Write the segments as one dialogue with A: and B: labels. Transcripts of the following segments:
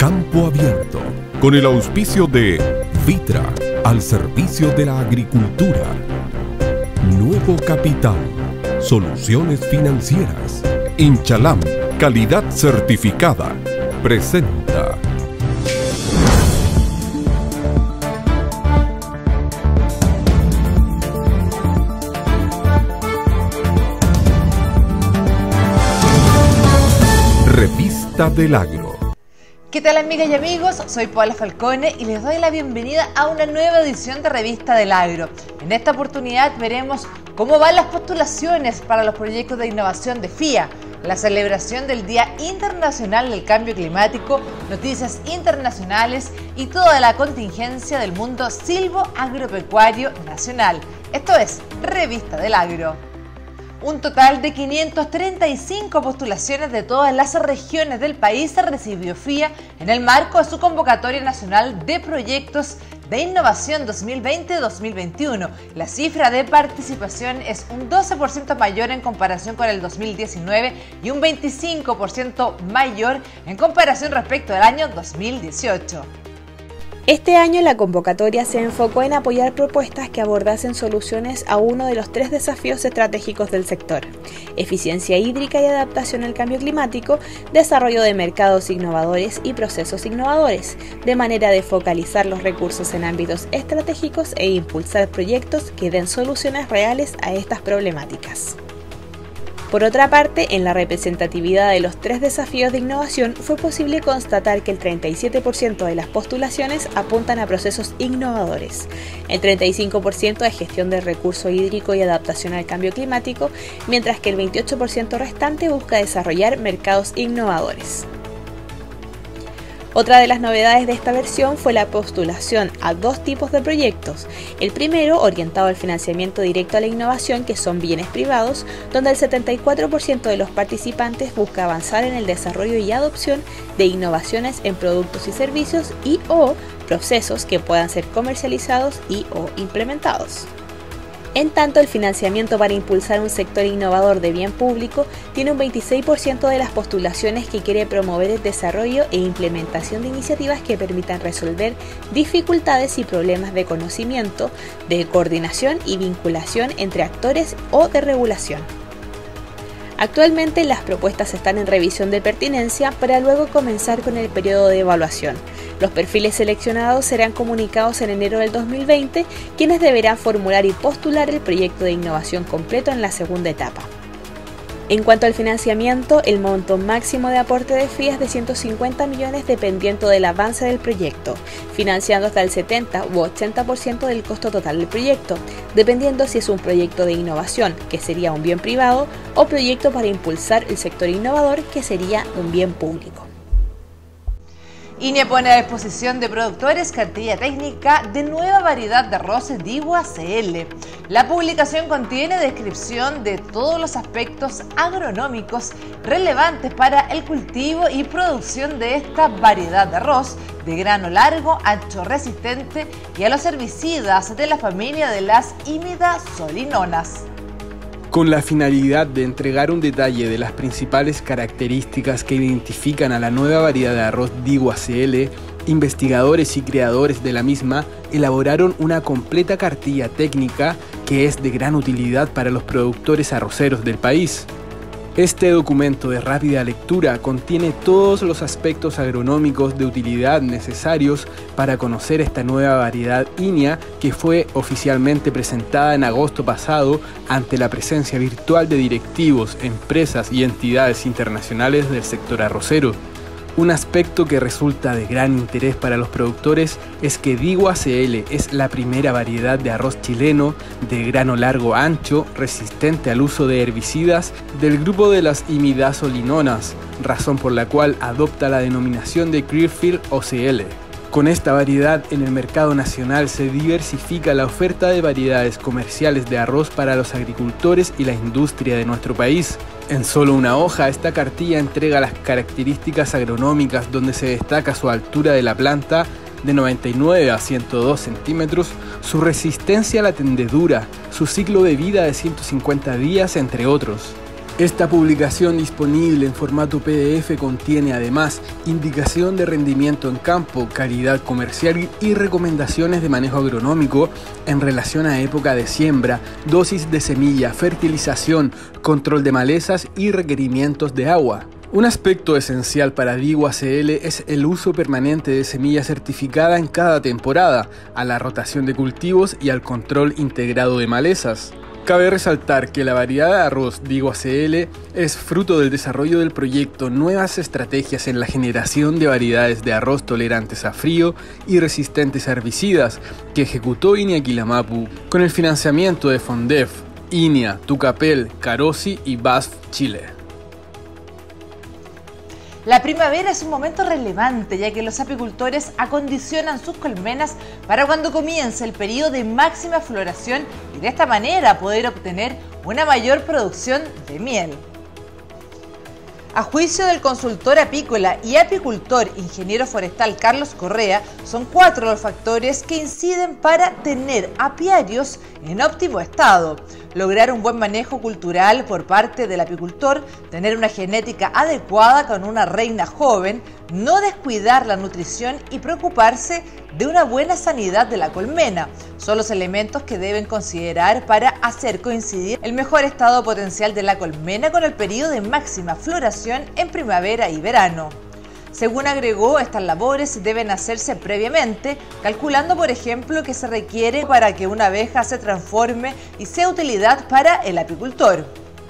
A: Campo Abierto, con el auspicio de Vitra, al servicio de la agricultura. Nuevo Capital, soluciones financieras. Inchalam, calidad certificada. Presenta. Revista del Agro.
B: ¿Qué tal, amigas y amigos? Soy Paula Falcone y les doy la bienvenida a una nueva edición de Revista del Agro. En esta oportunidad veremos cómo van las postulaciones para los proyectos de innovación de FIA, la celebración del Día Internacional del Cambio Climático, noticias internacionales y toda la contingencia del mundo silvo-agropecuario nacional. Esto es Revista del Agro. Un total de 535 postulaciones de todas las regiones del país recibió FIA en el marco de su convocatoria nacional de proyectos de innovación 2020-2021. La cifra de participación es un 12% mayor en comparación con el 2019 y un 25% mayor en comparación respecto al año 2018.
C: Este año la convocatoria se enfocó en apoyar propuestas que abordasen soluciones a uno de los 3 desafíos estratégicos del sector: eficiencia hídrica y adaptación al cambio climático, desarrollo de mercados innovadores y procesos innovadores, de manera de focalizar los recursos en ámbitos estratégicos e impulsar proyectos que den soluciones reales a estas problemáticas. Por otra parte, en la representatividad de los 3 desafíos de innovación fue posible constatar que el 37% de las postulaciones apuntan a procesos innovadores, el 35% a gestión del recurso hídrico y adaptación al cambio climático, mientras que el 28% restante busca desarrollar mercados innovadores. Otra de las novedades de esta versión fue la postulación a 2 tipos de proyectos. El primero, orientado al financiamiento directo a la innovación, que son bienes privados, donde el 74% de los participantes busca avanzar en el desarrollo y adopción de innovaciones en productos y servicios o procesos que puedan ser comercializados o implementados. En tanto, el financiamiento para impulsar un sector innovador de bien público tiene un 26% de las postulaciones que quiere promover el desarrollo e implementación de iniciativas que permitan resolver dificultades y problemas de conocimiento, de coordinación y vinculación entre actores o de regulación. Actualmente las propuestas están en revisión de pertinencia para luego comenzar con el periodo de evaluación. Los perfiles seleccionados serán comunicados en enero del 2020, quienes deberán formular y postular el proyecto de innovación completo en la segunda etapa. En cuanto al financiamiento, el monto máximo de aporte de FIA es de 150 millones dependiendo del avance del proyecto, financiando hasta el 70 u 80% del costo total del proyecto, dependiendo si es un proyecto de innovación, que sería un bien privado, o proyecto para impulsar el sector innovador, que sería un bien público.
B: INEA pone a disposición de productores cartilla técnica de nueva variedad de arroz Digua CL. La publicación contiene descripción de todos los aspectos agronómicos relevantes para el cultivo y producción de esta variedad de arroz de grano largo, ancho, resistente y a los herbicidas de la familia de las imidazolinonas.
D: Con la finalidad de entregar un detalle de las principales características que identifican a la nueva variedad de arroz Digua CL, investigadores y creadores de la misma elaboraron una completa cartilla técnica que es de gran utilidad para los productores arroceros del país. Este documento de rápida lectura contiene todos los aspectos agronómicos de utilidad necesarios para conocer esta nueva variedad INEA, que fue oficialmente presentada en agosto pasado ante la presencia virtual de directivos, empresas y entidades internacionales del sector arrocero. Un aspecto que resulta de gran interés para los productores es que Digua CL es la primera variedad de arroz chileno de grano largo ancho, resistente al uso de herbicidas del grupo de las imidazolinonas, razón por la cual adopta la denominación de Clearfield OCL. Con esta variedad en el mercado nacional se diversifica la oferta de variedades comerciales de arroz para los agricultores y la industria de nuestro país. En solo una hoja, esta cartilla entrega las características agronómicas donde se destaca su altura de la planta de 99 a 102 centímetros, su resistencia a la tendedura, su ciclo de vida de 150 días, entre otros. Esta publicación disponible en formato PDF contiene además indicación de rendimiento en campo, calidad comercial y recomendaciones de manejo agronómico en relación a época de siembra, dosis de semilla, fertilización, control de malezas y requerimientos de agua. Un aspecto esencial para Digo ACL es el uso permanente de semilla certificada en cada temporada, a la rotación de cultivos y al control integrado de malezas. Cabe resaltar que la variedad de arroz Digo ACL es fruto del desarrollo del proyecto Nuevas Estrategias en la Generación de Variedades de Arroz Tolerantes a Frío y Resistentes a Herbicidas, que ejecutó INEA Quilamapu con el financiamiento de Fondef, INEA, Tucapel, Carosi y BASF Chile.
B: La primavera es un momento relevante, ya que los apicultores acondicionan sus colmenas para cuando comience el periodo de máxima floración y de esta manera poder obtener una mayor producción de miel. A juicio del consultor apícola y apicultor ingeniero forestal Carlos Correa, son 4 los factores que inciden para tener apiarios en óptimo estado: lograr un buen manejo cultural por parte del apicultor, tener una genética adecuada con una reina joven, no descuidar la nutrición y preocuparse de una buena sanidad de la colmena. Son los elementos que deben considerar para hacer coincidir el mejor estado potencial de la colmena con el periodo de máxima floración en primavera y verano. Según agregó, estas labores deben hacerse previamente, calculando por ejemplo que se requiere para que una abeja se transforme y sea utilidad para el apicultor.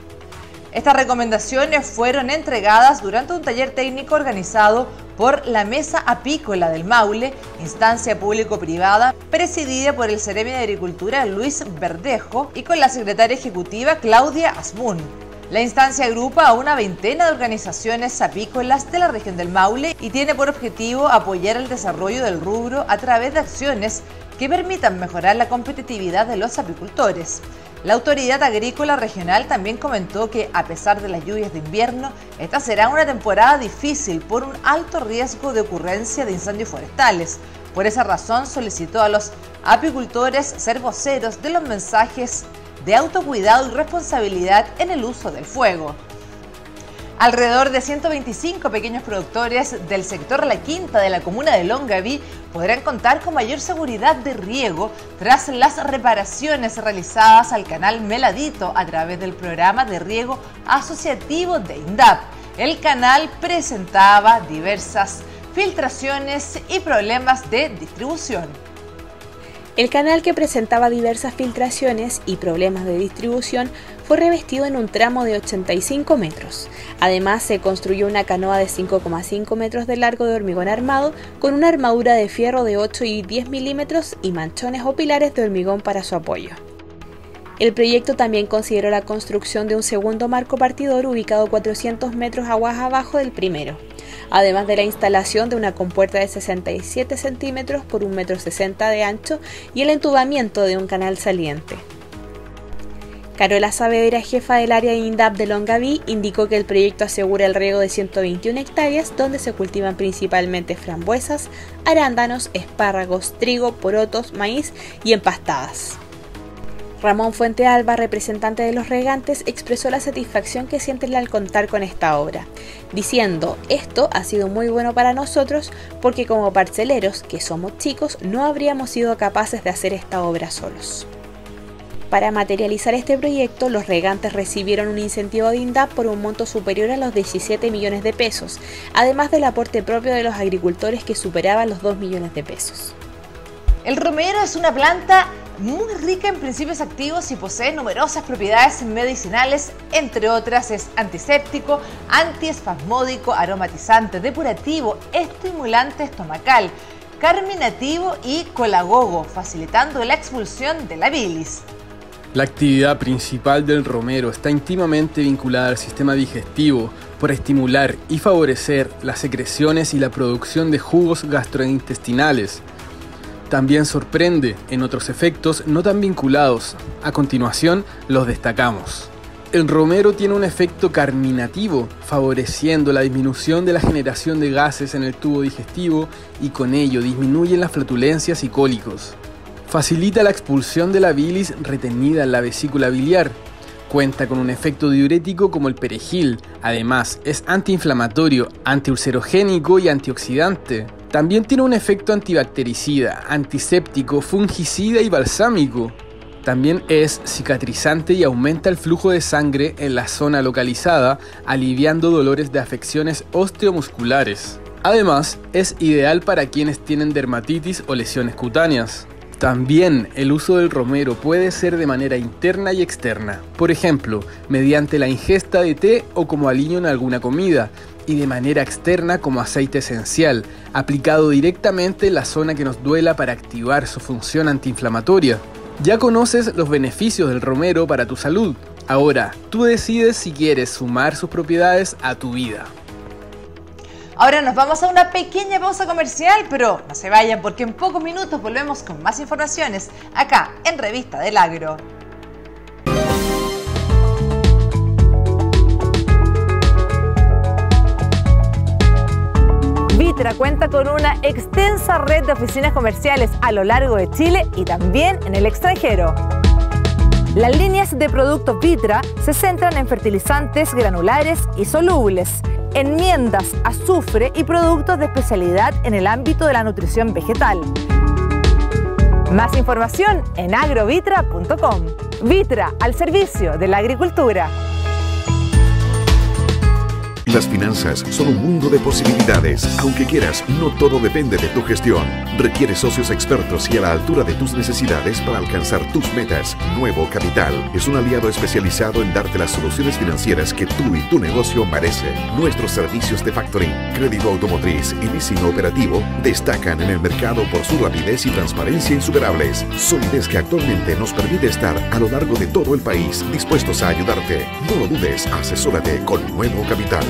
B: Estas recomendaciones fueron entregadas durante un taller técnico organizado por la Mesa Apícola del Maule, instancia público-privada presidida por el Ceremi de Agricultura Luis Verdejo y con la secretaria ejecutiva Claudia Asmun. La instancia agrupa a una veintena de organizaciones apícolas de la región del Maule y tiene por objetivo apoyar el desarrollo del rubro a través de acciones que permitan mejorar la competitividad de los apicultores. La autoridad agrícola regional también comentó que, a pesar de las lluvias de invierno, esta será una temporada difícil por un alto riesgo de ocurrencia de incendios forestales. Por esa razón, solicitó a los apicultores ser voceros de los mensajes de autocuidado y responsabilidad en el uso del fuego. Alrededor de 125 pequeños productores del sector La Quinta de la comuna de Longaví podrán contar con mayor seguridad de riego tras las reparaciones realizadas al canal Meladito a través del programa de riego asociativo de INDAP. El canal presentaba diversas filtraciones y problemas de distribución.
C: El canal, que presentaba diversas filtraciones y problemas de distribución, fue revestido en un tramo de 85 metros. Además, se construyó una canoa de 5,5 metros de largo de hormigón armado con una armadura de fierro de 8 y 10 milímetros y manchones o pilares de hormigón para su apoyo. El proyecto también consideró la construcción de un segundo marco partidor ubicado 400 metros aguas abajo del primero, además de la instalación de una compuerta de 67 centímetros por 1,60 m de ancho y el entubamiento de un canal saliente. Carola Saavedra, jefa del área de INDAP de Longaví, indicó que el proyecto asegura el riego de 121 hectáreas donde se cultivan principalmente frambuesas, arándanos, espárragos, trigo, porotos, maíz y empastadas. Ramón Fuente Alba, representante de los regantes, expresó la satisfacción que sienten al contar con esta obra, diciendo: esto ha sido muy bueno para nosotros porque como parceleros, que somos chicos, no habríamos sido capaces de hacer esta obra solos. Para materializar este proyecto, los regantes recibieron un incentivo de INDAP por un monto superior a los 17 millones de pesos, además del aporte propio de los agricultores que superaba los 2 millones de pesos.
B: El romero es una planta muy rica en principios activos y posee numerosas propiedades medicinales, entre otras es antiséptico, antiespasmódico, aromatizante, depurativo, estimulante estomacal, carminativo y colagogo, facilitando la expulsión de la bilis.
D: La actividad principal del romero está íntimamente vinculada al sistema digestivo por estimular y favorecer las secreciones y la producción de jugos gastrointestinales. También sorprende en otros efectos no tan vinculados. A continuación los destacamos. El romero tiene un efecto carminativo, favoreciendo la disminución de la generación de gases en el tubo digestivo y con ello disminuyen las flatulencias y cólicos. Facilita la expulsión de la bilis retenida en la vesícula biliar. Cuenta con un efecto diurético como el perejil. Además, es antiinflamatorio, antiulcerogénico y antioxidante. También tiene un efecto antibactericida, antiséptico, fungicida y balsámico. También es cicatrizante y aumenta el flujo de sangre en la zona localizada, aliviando dolores de afecciones osteomusculares. Además, es ideal para quienes tienen dermatitis o lesiones cutáneas. También el uso del romero puede ser de manera interna y externa, por ejemplo, mediante la ingesta de té o como aliño en alguna comida, y de manera externa como aceite esencial, aplicado directamente en la zona que nos duela para activar su función antiinflamatoria. Ya conoces los beneficios del romero para tu salud. Ahora, tú decides si quieres sumar sus propiedades a tu vida.
B: Ahora nos vamos a una pequeña pausa comercial, pero no se vayan porque en pocos minutos volvemos con más informaciones acá en Revista del Agro. Vitra cuenta con una extensa red de oficinas comerciales a lo largo de Chile y también en el extranjero. Las líneas de productos Vitra se centran en fertilizantes granulares y solubles, enmiendas, azufre y productos de especialidad en el ámbito de la nutrición vegetal. Más información en agrovitra.com. Vitra, al servicio de la agricultura.
A: Las finanzas son un mundo de posibilidades. Aunque quieras, no todo depende de tu gestión. Requiere socios expertos y a la altura de tus necesidades para alcanzar tus metas. Nuevo Capital es un aliado especializado en darte las soluciones financieras que tú y tu negocio merecen. Nuestros servicios de factoring, crédito automotriz y leasing operativo destacan en el mercado por su rapidez y transparencia insuperables. Solidez que actualmente nos permite estar a lo largo de todo el país dispuestos a ayudarte. No lo dudes, asesórate con Nuevo Capital.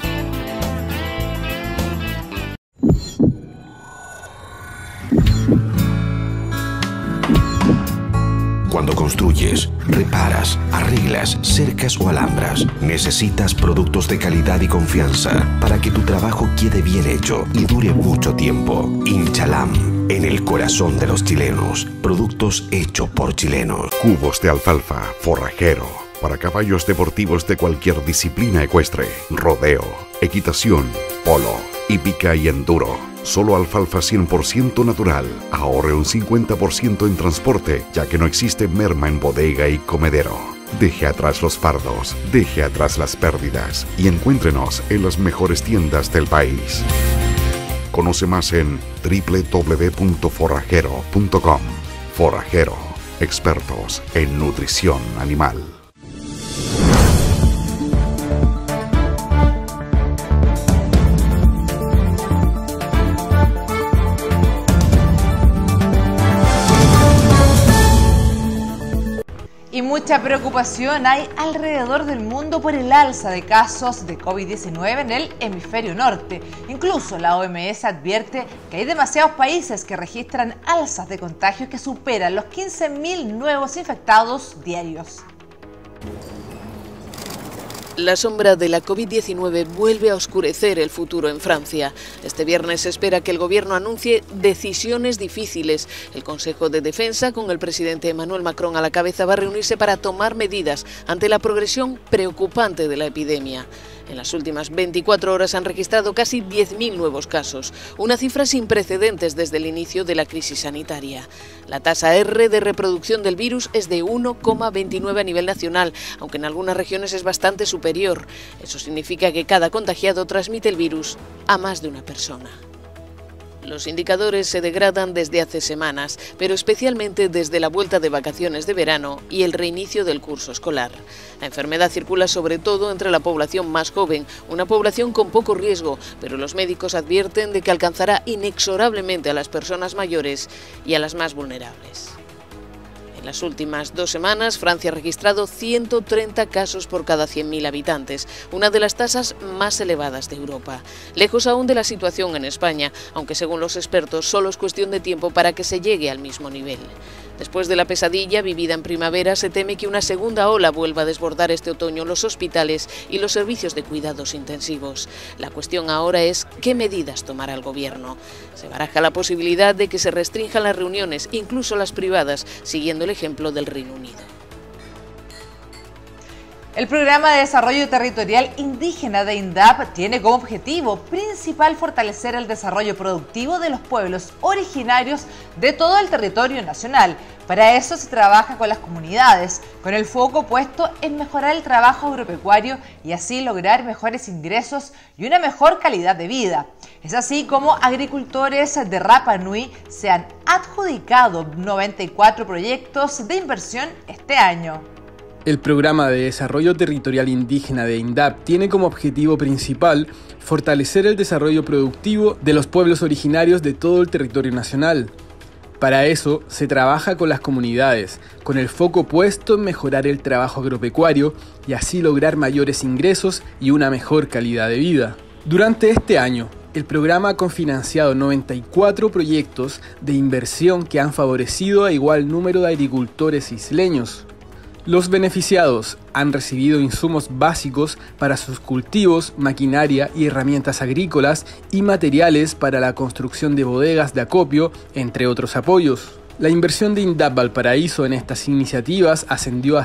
E: Cuando construyes, reparas, arreglas, cercas o alambras, necesitas productos de calidad y confianza para que tu trabajo quede bien hecho y dure mucho tiempo. Inchalam, en el corazón de los chilenos. Productos hechos por chilenos.
A: Cubos de alfalfa, forrajero, para caballos deportivos de cualquier disciplina ecuestre, rodeo, equitación, polo, hípica y enduro. Solo alfalfa 100% natural. Ahorre un 50% en transporte, ya que no existe merma en bodega y comedero. Deje atrás los fardos, deje atrás las pérdidas y encuéntrenos en las mejores tiendas del país. Conoce más en www.forrajero.com. Forrajero, expertos en nutrición animal.
B: Y mucha preocupación hay alrededor del mundo por el alza de casos de COVID-19 en el hemisferio norte. Incluso la OMS advierte que hay demasiados países que registran alzas de contagios que superan los 15.000 nuevos infectados diarios.
F: La sombra de la COVID-19 vuelve a oscurecer el futuro en Francia. Este viernes se espera que el gobierno anuncie decisiones difíciles. El Consejo de Defensa, con el presidente Emmanuel Macron a la cabeza, va a reunirse para tomar medidas ante la progresión preocupante de la epidemia. En las últimas 24 horas han registrado casi 10.000 nuevos casos, una cifra sin precedentes desde el inicio de la crisis sanitaria. La tasa R de reproducción del virus es de 1,29 a nivel nacional, aunque en algunas regiones es bastante superior. Eso significa que cada contagiado transmite el virus a más de una persona. Los indicadores se degradan desde hace semanas, pero especialmente desde la vuelta de vacaciones de verano y el reinicio del curso escolar. La enfermedad circula sobre todo entre la población más joven, una población con poco riesgo, pero los médicos advierten de que alcanzará inexorablemente a las personas mayores y a las más vulnerables. En las últimas 2 semanas, Francia ha registrado 130 casos por cada 100.000 habitantes, una de las tasas más elevadas de Europa. Lejos aún de la situación en España, aunque según los expertos solo es cuestión de tiempo para que se llegue al mismo nivel. Después de la pesadilla vivida en primavera, se teme que una segunda ola vuelva a desbordar este otoño los hospitales y los servicios de cuidados intensivos. La cuestión ahora es qué medidas tomará el gobierno. Se baraja la posibilidad de que se restrinjan las reuniones, incluso las privadas, siguiendo el ejemplo del Reino Unido.
B: El Programa de Desarrollo Territorial Indígena de INDAP tiene como objetivo principal fortalecer el desarrollo productivo de los pueblos originarios de todo el territorio nacional. Para eso se trabaja con las comunidades, con el foco puesto en mejorar el trabajo agropecuario y así lograr mejores ingresos y una mejor calidad de vida. Es así como agricultores de Rapa Nui se han adjudicado 94 proyectos de inversión este año.
D: El Programa de Desarrollo Territorial Indígena de INDAP tiene como objetivo principal fortalecer el desarrollo productivo de los pueblos originarios de todo el territorio nacional. Para eso se trabaja con las comunidades, con el foco puesto en mejorar el trabajo agropecuario y así lograr mayores ingresos y una mejor calidad de vida. Durante este año, el programa ha cofinanciado 94 proyectos de inversión que han favorecido a igual número de agricultores isleños. Los beneficiados han recibido insumos básicos para sus cultivos, maquinaria y herramientas agrícolas y materiales para la construcción de bodegas de acopio, entre otros apoyos. La inversión de INDAP Valparaíso en estas iniciativas ascendió a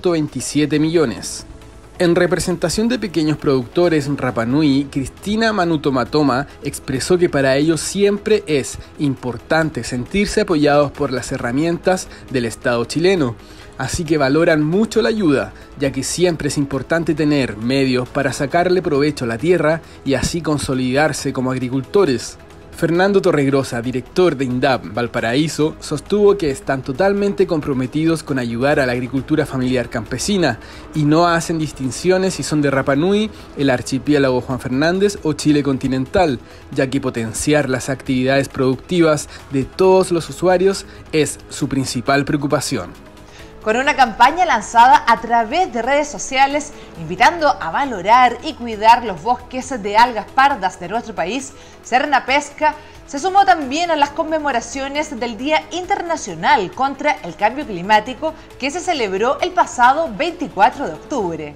D: 127 millones. En representación de pequeños productores en Rapa Nui, Cristina Manutomatoma expresó que para ellos siempre es importante sentirse apoyados por las herramientas del Estado chileno. Así que valoran mucho la ayuda, ya que siempre es importante tener medios para sacarle provecho a la tierra y así consolidarse como agricultores. Fernando Torregrosa, director de INDAP Valparaíso, sostuvo que están totalmente comprometidos con ayudar a la agricultura familiar campesina y no hacen distinciones si son de Rapa Nui, el archipiélago Juan Fernández o Chile continental, ya que potenciar las actividades productivas de todos los usuarios es su principal preocupación.
B: Con una campaña lanzada a través de redes sociales, invitando a valorar y cuidar los bosques de algas pardas de nuestro país, Cernapesca se sumó también a las conmemoraciones del Día Internacional contra el Cambio Climático que se celebró el pasado 24 de octubre.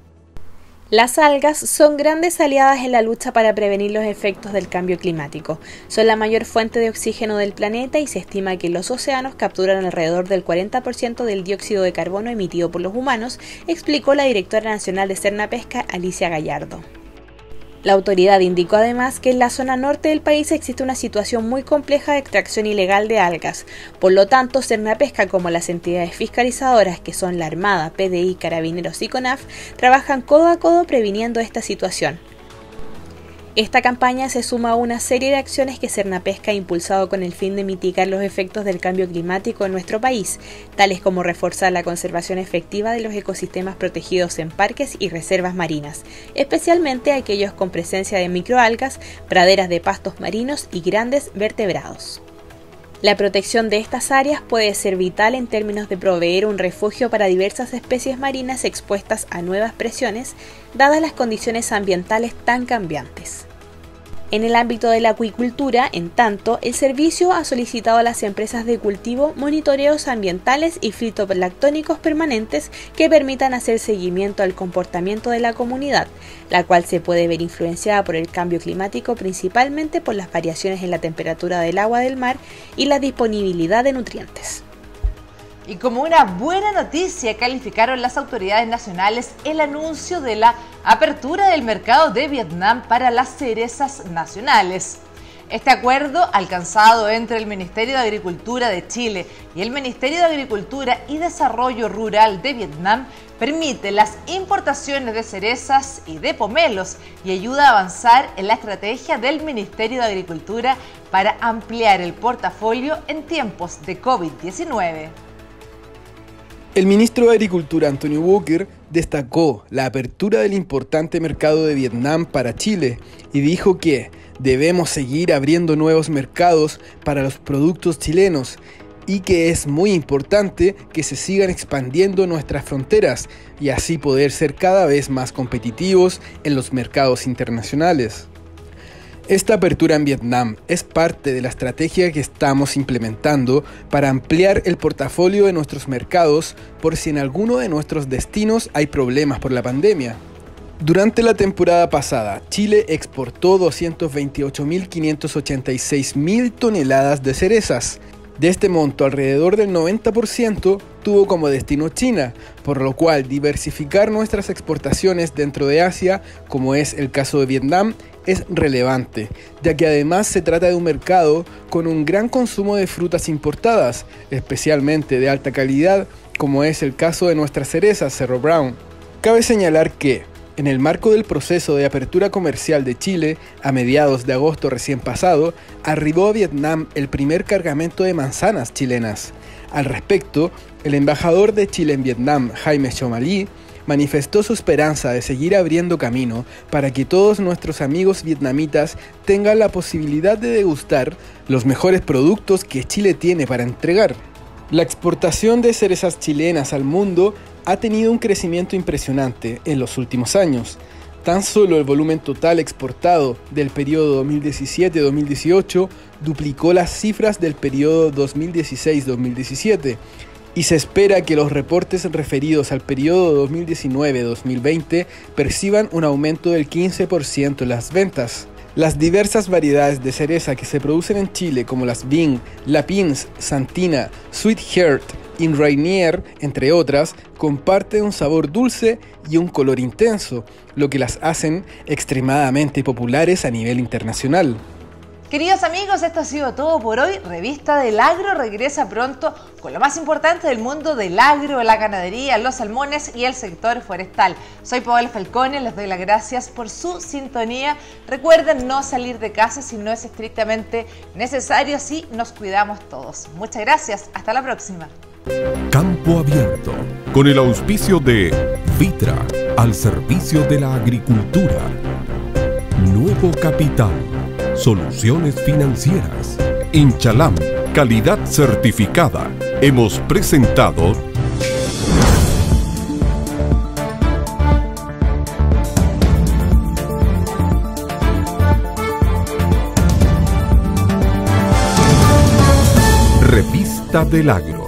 C: Las algas son grandes aliadas en la lucha para prevenir los efectos del cambio climático. Son la mayor fuente de oxígeno del planeta y se estima que los océanos capturan alrededor del 40% del dióxido de carbono emitido por los humanos, explicó la directora nacional de Cernapesca, Alicia Gallardo. La autoridad indicó además que en la zona norte del país existe una situación muy compleja de extracción ilegal de algas. Por lo tanto, Cernapesca, como las entidades fiscalizadoras que son la Armada, PDI, Carabineros y CONAF, trabajan codo a codo previniendo esta situación. Esta campaña se suma a una serie de acciones que Cernapesca ha impulsado con el fin de mitigar los efectos del cambio climático en nuestro país, tales como reforzar la conservación efectiva de los ecosistemas protegidos en parques y reservas marinas, especialmente aquellos con presencia de microalgas, praderas de pastos marinos y grandes vertebrados. La protección de estas áreas puede ser vital en términos de proveer un refugio para diversas especies marinas expuestas a nuevas presiones, dadas las condiciones ambientales tan cambiantes. En el ámbito de la acuicultura, en tanto, el servicio ha solicitado a las empresas de cultivo monitoreos ambientales y fitoplanctónicos permanentes que permitan hacer seguimiento al comportamiento de la comunidad, la cual se puede ver influenciada por el cambio climático principalmente por las variaciones en la temperatura del agua del mar y la disponibilidad de nutrientes.
B: Y como una buena noticia, calificaron las autoridades nacionales el anuncio de la apertura del mercado de Vietnam para las cerezas nacionales. Este acuerdo, alcanzado entre el Ministerio de Agricultura de Chile y el Ministerio de Agricultura y Desarrollo Rural de Vietnam, permite las importaciones de cerezas y de pomelos y ayuda a avanzar en la estrategia del Ministerio de Agricultura para ampliar el portafolio en tiempos de COVID-19.
D: El ministro de Agricultura, Antonio Walker, destacó la apertura del importante mercado de Vietnam para Chile y dijo que debemos seguir abriendo nuevos mercados para los productos chilenos y que es muy importante que se sigan expandiendo nuestras fronteras y así poder ser cada vez más competitivos en los mercados internacionales. Esta apertura en Vietnam es parte de la estrategia que estamos implementando para ampliar el portafolio de nuestros mercados por si en alguno de nuestros destinos hay problemas por la pandemia. Durante la temporada pasada, Chile exportó 228.586.000 toneladas de cerezas, De este monto, alrededor del 90% tuvo como destino China, por lo cual diversificar nuestras exportaciones dentro de Asia, como es el caso de Vietnam, es relevante, ya que además se trata de un mercado con un gran consumo de frutas importadas, especialmente de alta calidad, como es el caso de nuestras cerezas Cerro Brown. Cabe señalar que, en el marco del proceso de apertura comercial de Chile, a mediados de agosto recién pasado, arribó a Vietnam el primer cargamento de manzanas chilenas. Al respecto, el embajador de Chile en Vietnam, Jaime Chomalí, manifestó su esperanza de seguir abriendo camino para que todos nuestros amigos vietnamitas tengan la posibilidad de degustar los mejores productos que Chile tiene para entregar. La exportación de cerezas chilenas al mundo ha tenido un crecimiento impresionante en los últimos años. Tan solo el volumen total exportado del periodo 2017-2018 duplicó las cifras del periodo 2016-2017 y se espera que los reportes referidos al periodo 2019-2020 perciban un aumento del 15% en las ventas. Las diversas variedades de cereza que se producen en Chile, como las Bing, La Pins, Santina, Sweet Heart y Rainier, entre otras, comparten un sabor dulce y un color intenso, lo que las hacen extremadamente populares a nivel internacional.
B: Queridos amigos, esto ha sido todo por hoy. Revista del Agro regresa pronto con lo más importante del mundo del agro, la ganadería, los salmones y el sector forestal. Soy Paola Falcone, les doy las gracias por su sintonía. Recuerden no salir de casa si no es estrictamente necesario, así nos cuidamos todos. Muchas gracias, hasta la próxima.
G: Campo Abierto, con el auspicio de Vitra, al servicio de la agricultura. Nuevo Capital, soluciones financieras. Inchalam, calidad certificada. Hemos presentado Revista del Agro.